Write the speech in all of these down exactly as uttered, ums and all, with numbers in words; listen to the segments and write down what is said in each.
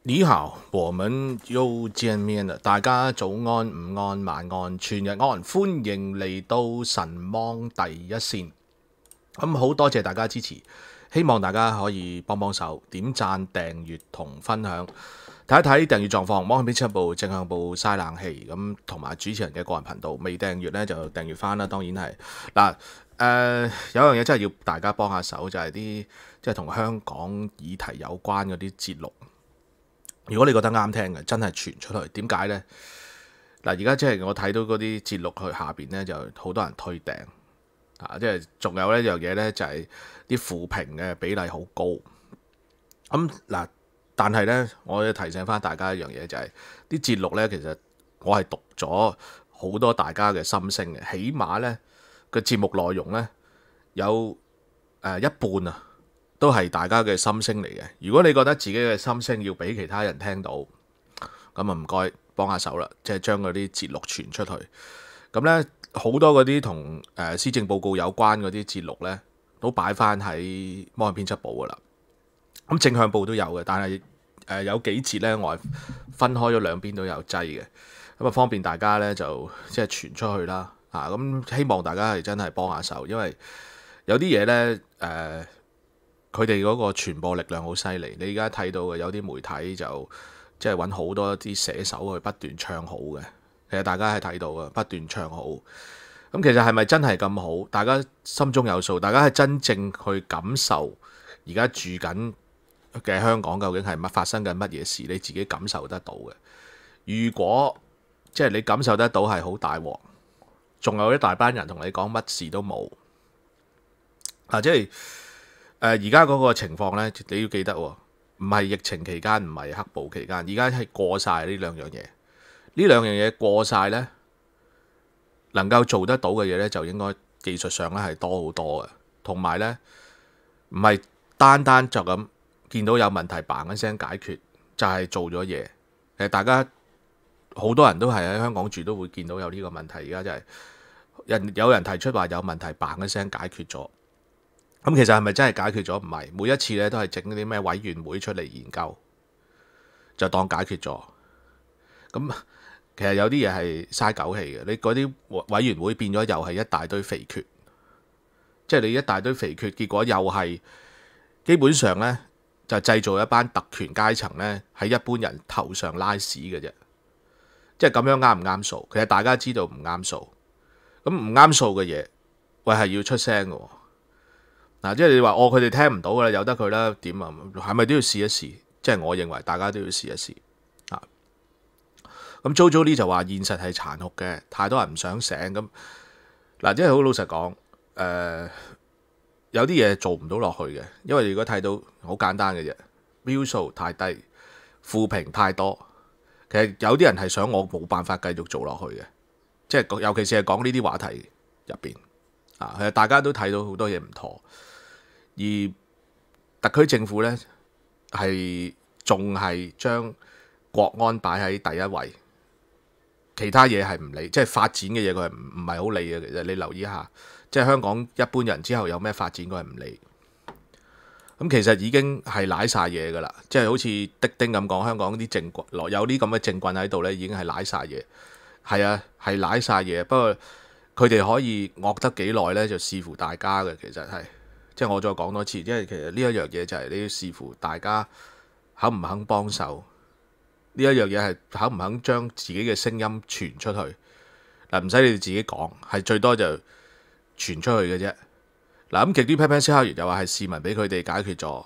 你好，我們又見面啦！大家早安、午安、晚安、全日安，歡迎嚟到神芒第一線。咁好多謝大家支持，希望大家可以幫幫手，點讚、訂閱同分享。睇一睇訂閱狀況，芒向編輯部正向部嘥冷氣咁，同埋主持人嘅個人頻道未訂閱呢，就訂閱翻啦。當然係嗱，誒、呃、有樣嘢真係要大家幫下手，就係啲即係同香港議題有關嗰啲節錄。如果你覺得啱聽嘅，真係傳出去。點解呢？嗱，而家即係我睇到嗰啲節錄去下邊呢，就好多人推訂啊！即係仲有呢樣嘢呢，就係啲負評嘅比例好高。咁嗱，但係呢，我要提醒翻大家一樣嘢，就係啲節錄呢，其實我係讀咗好多大家嘅心聲嘅，起碼呢個節目內容呢，有誒一半啊。都係大家嘅心聲嚟嘅。如果你覺得自己嘅心聲要俾其他人聽到，咁啊唔該幫下手啦，即係將嗰啲節錄傳出去。咁呢，好多嗰啲同誒施政報告有關嗰啲節錄呢，都擺翻喺芒向編輯部噶啦。咁正向部都有嘅，但係誒、呃、有幾節呢，我係分開咗兩邊都有擠嘅，咁啊方便大家呢，就即係傳出去啦。啊，咁希望大家係真係幫下手，因為有啲嘢呢。誒、呃。佢哋嗰個傳播力量好犀利，你而家睇到嘅有啲媒體就即係揾好多啲寫手去不斷唱好嘅，其實大家係睇到嘅，不斷唱好。咁其實係咪真係咁好？大家心中有數，大家係真正去感受而家住緊嘅香港究竟係乜發生緊乜嘢事，你自己感受得到嘅。如果即係你感受得到係好大鑊，仲有一大班人同你講乜事都冇啊！即係。誒而家嗰個情況呢，你要記得喎，唔係疫情期間，唔係黑暴期間，而家係過晒呢兩樣嘢。呢兩樣嘢過晒呢，能夠做得到嘅嘢呢，就應該技術上咧係多好多嘅，同埋呢，唔係單單就咁見到有問題嘭一聲解決，就係做咗嘢。誒大家好多人都係喺香港住，都會見到有呢個問題。而家就係人有人提出話有問題嘭一聲解決咗。咁其實係咪真係解決咗？唔係，每一次咧都係整啲咩委員會出嚟研究，就當解決咗。咁其實有啲嘢係嘥狗氣嘅。你嗰啲委員會變咗又係一大堆肥缺，即係你一大堆肥缺，結果又係基本上呢，就製造一班特權階層呢喺一般人頭上拉屎嘅啫。即係咁樣啱唔啱數？其實大家知道唔啱數。咁唔啱數嘅嘢，喂係要出聲嘅。嗱，即係你話哦，佢哋聽唔到嘅，由得佢啦，點啊？係咪都要試一試？即係我認為大家都要試一試啊。咁 JoJo 呢就話現實係殘酷嘅，太多人唔想醒咁。嗱，即係好老實講，誒、呃、有啲嘢做唔到落去嘅，因為如果睇到好簡單嘅啫，view 數太低，負評太多，其實有啲人係想我冇辦法繼續做落去嘅，即係尤其是係講呢啲話題入邊啊，其實大家都睇到好多嘢唔妥。而特區政府呢，係仲係將國安擺喺第一位，其他嘢係唔理，即係發展嘅嘢佢係唔唔係好理嘅。其實你留意下，即係香港一般人之後有咩發展佢係唔理。咁其實已經係舐晒嘢㗎啦，即係好似的丁咁講，香港啲政棍有啲咁嘅政棍喺度呢，已經係舐晒嘢。係啊，係舐晒嘢，不過佢哋可以惡得幾耐呢，就視乎大家嘅。其實係。即係我再講多次，因為其實呢一樣嘢就係你要視乎大家肯唔肯幫手，呢一樣嘢係肯唔肯將自己嘅聲音傳出去。嗱，唔使你哋自己講，係最多就傳出去嘅啫。嗱，咁極端批評燒烤員又話係市民俾佢哋解決咗。誒、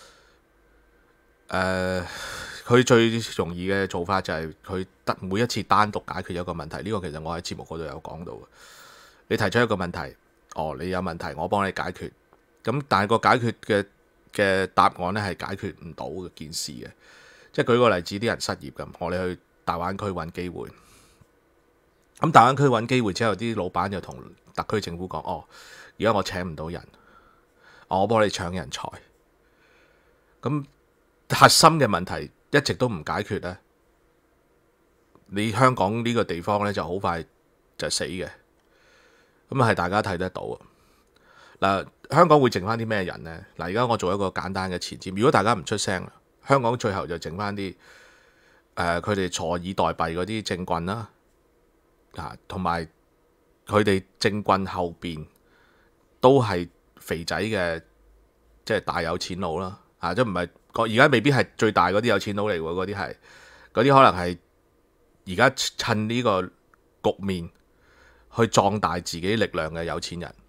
呃，佢最容易嘅做法就係佢得每一次單獨解決一個問題。呢、這個其實我喺節目嗰度有講到嘅。你提出一個問題，哦，你有問題，我幫你解決。咁但係個解決嘅嘅答案咧係解決唔到件事嘅，即係舉個例子，啲人失業咁，我哋去大灣區揾機會，咁大灣區揾機會之後，啲老闆就同特區政府講：哦，而家我請唔到人，我幫你搶人才。咁核心嘅問題一直都唔解決咧，你香港呢個地方咧就好快就死嘅。咁係大家睇得到啊！嗱，香港會剩翻啲咩人呢？嗱，而家我做一個簡單嘅前瞻。如果大家唔出聲， 香港最後就剩翻啲誒佢哋坐以待斃嗰啲政棍啦，啊，同埋佢哋政棍後邊都係肥仔嘅，即係大有錢佬啦，啊，即唔係而家未必係最大嗰啲有錢佬嚟喎，嗰啲係嗰啲可能係而家趁呢個局面去壯大自己力量嘅有錢人。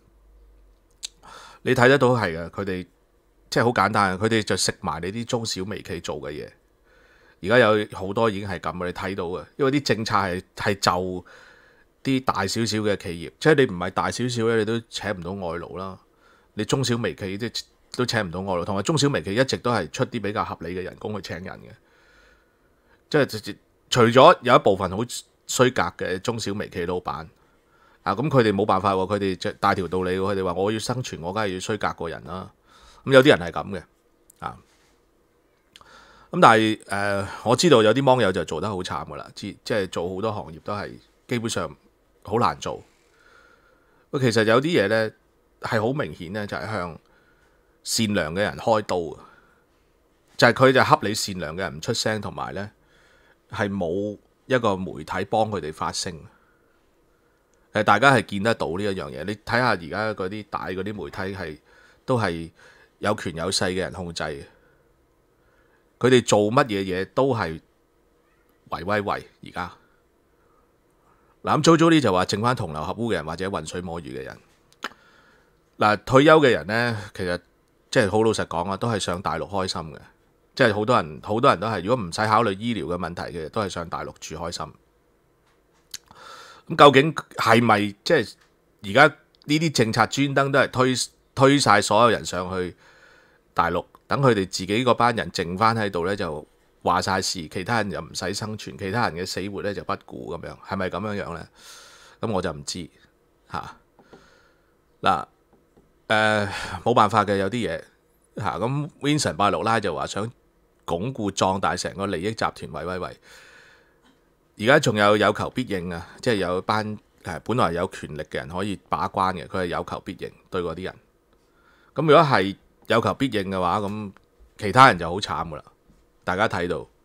你睇得到係嘅，佢哋即係好簡單，佢哋就食埋你啲中小微企做嘅嘢。而家有好多已經係咁嘅，你睇到嘅，因為啲政策係係就啲大少少嘅企業，即係你唔係大少少咧，你都請唔到外勞啦。你中小微企即係都請唔到外勞，同埋中小微企一直都係出啲比較合理嘅人工去請人嘅。即係除咗有一部分好衰格嘅中小微企老闆。啊！咁佢哋冇辦法喎，佢哋即係大條道理喎。佢哋話我要生存，我梗係要衰格過人啦。咁有啲人係咁嘅啊。咁但係誒、呃，我知道有啲網友就做得好慘噶啦，即係做好多行業都係基本上好難做。其實有啲嘢呢係好明顯呢，就係向善良嘅人開刀，就係佢就恰你善良嘅人唔出聲，同埋呢係冇一個媒體幫佢哋發聲。誒，大家係見得到呢一樣嘢。你睇下而家嗰啲大嗰啲媒體係都係有權有勢嘅人控制嘅，佢哋做乜嘢嘢都係圍威喂。而家嗱咁早早啲就話剩翻同流合污嘅人或者渾水摸魚嘅人。嗱，退休嘅人呢，其實即係好老實講啊，都係上大陸開心嘅。即係好多人好多人都係，如果唔使考慮醫療嘅問題嘅，都係上大陸住開心。咁究竟係咪即係而家呢啲政策專登都係推推曬所有人上去大陸，等佢哋自己嗰班人剩翻喺度呢，就話晒事，其他人又唔使生存，其他人嘅死活呢就不顧咁樣，係咪咁樣樣呢？咁我就唔知嚇。嗱誒冇辦法嘅，有啲嘢嚇。咁 Vincent 拜六拉就話想鞏固壯大成個利益集團，喂喂喂！而家仲有有求必應啊！即係有班誒本來有權力嘅人可以把關嘅，佢係有求必應對嗰啲人。咁如果係有求必應嘅話，咁其他人就好慘噶啦。大家睇到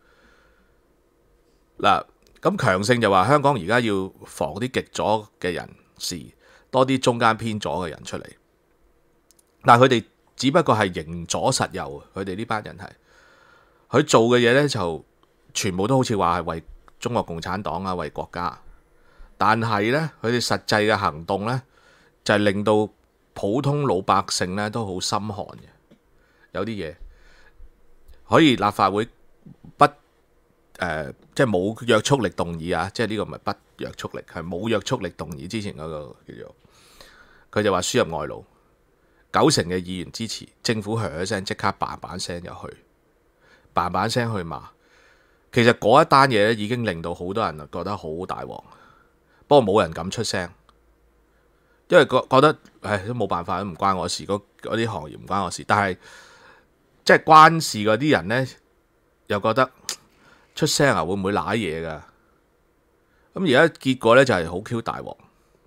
嗱，咁強盛就話香港而家要防啲極左嘅人士，多啲中間偏左嘅人出嚟。但係佢哋只不過係迎左實右，佢哋呢班人係佢做嘅嘢呢，就全部都好似話係為中國共產黨啊，為國家，但係呢，佢哋實際嘅行動呢，就係令到普通老百姓呢都好心寒嘅。有啲嘢可以立法會不誒、呃，即係冇約束力動議啊，即係呢個唔係不約束力，係冇約束力動議。之前嗰個叫做佢就話輸入外勞，九成嘅議員支持，政府噓一聲即刻嘭嘭聲入去，嘭嘭聲去罵。其實嗰一單嘢咧已經令到好多人覺得好大鑊，不過冇人敢出聲，因為覺覺得唉都冇辦法，都唔關我事，嗰啲行業唔關我事。但係即係關事嗰啲人呢，又覺得出聲啊會唔會賴嘢㗎？咁而家結果呢，就係好 Q 大鑊。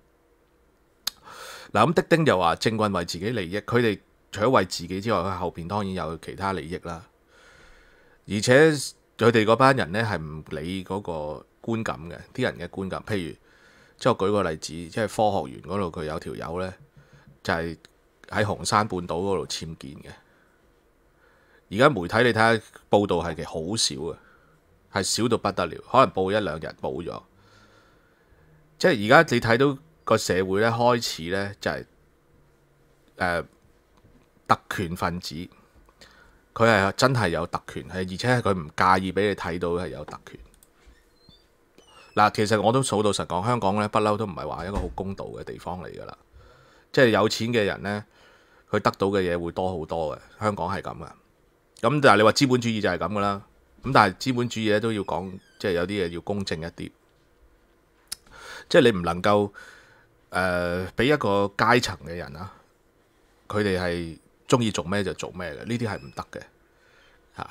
嗱，咁的丁就話政棍為自己利益，佢哋除咗為自己之外，佢後邊當然有其他利益啦，而且佢哋嗰班人呢係唔理嗰個觀感嘅，啲人嘅觀感。譬如即係我舉個例子，即係科學園嗰度佢有條友呢，就係喺紅山半島嗰度僭建嘅。而家媒體你睇下報道係其實好少嘅，係少到不得了，可能報一兩日報咗。即係而家你睇到個社會呢，開始呢就係、是呃、特權分子。佢係真係有特權，係而且係佢唔介意俾你睇到係有特權。嗱，其實我都數到實講，香港咧不嬲都唔係話一個好公道嘅地方嚟㗎啦。即係有錢嘅人呢，佢得到嘅嘢會多好多嘅。香港係咁嘅。咁但係你話資本主義就係咁㗎啦。咁但係資本主義咧都要講，即係有啲嘢要公正一啲。即係你唔能夠誒俾一個階層嘅人啊，佢哋係中意做咩就做咩嘅，呢啲係唔得嘅嚇。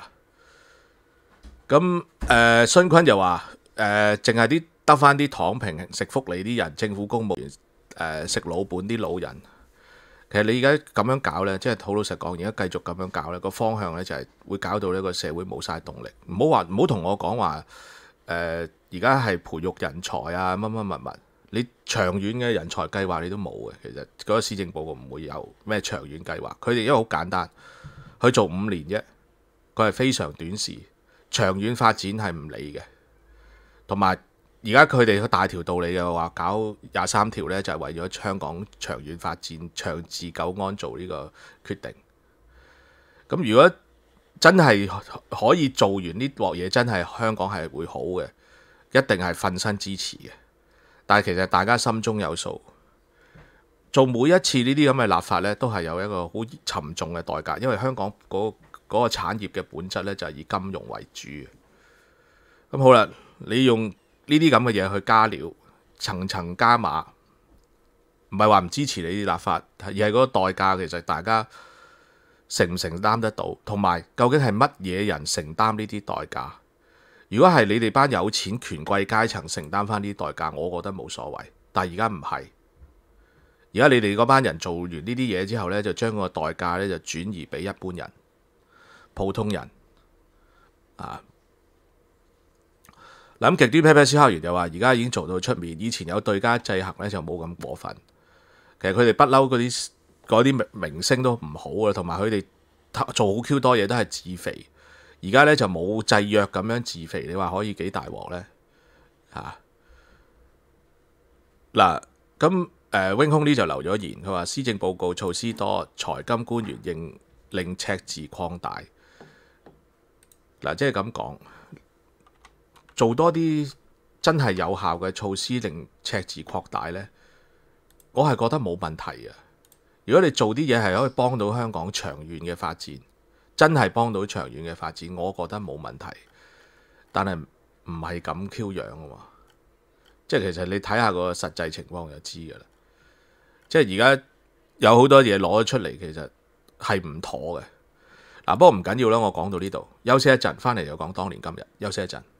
咁誒，孫坤就話誒，淨係啲得翻啲躺平食福利啲人，政府公務員誒食老本啲老人。 其實你而家咁樣搞呢，即係好老實講，而家繼續咁樣搞呢，個方向呢就係會搞到呢個社會冇晒動力。唔好話唔好同我講話誒，而家係培育人才啊，乜乜物物。你長遠嘅人才計劃你都冇嘅。其實嗰個施政報告唔會有咩長遠計劃。佢哋因為好簡單，佢做五年啫，佢係非常短視，長遠發展係唔理嘅。同埋而家佢哋個大條道理嘅話，搞廿三條呢，就係為咗香港長遠發展、長治久安做呢個決定。咁如果真係可以做完呢鑊嘢，真係香港係會好嘅，一定係瞓身支持嘅。但係其實大家心中有數，做每一次呢啲咁嘅立法呢，都係有一個好沉重嘅代價，因為香港嗰嗰個產業嘅本質呢，就係以金融為主嘅。咁好啦，你用呢啲咁嘅嘢去加料，層層加碼，唔係話唔支持你啲立法，而係嗰個代價其實大家承唔承擔得到，同埋究竟係乜嘢人承擔呢啲代價？如果係你哋班有錢權貴階層承擔翻呢啲代價，我覺得冇所謂。但係而家唔係，而家你哋嗰班人做完呢啲嘢之後呢，就將個代價呢就轉移俾一般人、普通人啊。嗱，咁極端啤啤燒烤員就話，而家已經做到出面，以前有對家制衡呢，就冇咁過分。其實佢哋不嬲嗰啲嗰啲明星都唔好啊，同埋佢哋做好 Q 多嘢都係自肥。而家咧就冇制約咁樣自肥，你話可以幾大鑊呢？嚇嗱咁誒，wing 空呢就留咗言，佢話施政報告措施多，財金官員應令赤字擴大。嗱，即係咁講，做多啲真係有效嘅措施令赤字擴大呢，我係覺得冇問題嘅。如果你做啲嘢係可以幫到香港長遠嘅發展，真係幫到長遠嘅發展，我覺得冇問題。但係唔係咁 Q 樣啊嘛，即係其實你睇下個實際情況就知㗎啦。即係而家有好多嘢攞咗出嚟，其實係唔妥嘅。嗱，不過唔緊要啦，我講到呢度，休息一陣，翻嚟就講當年今日，休息一陣。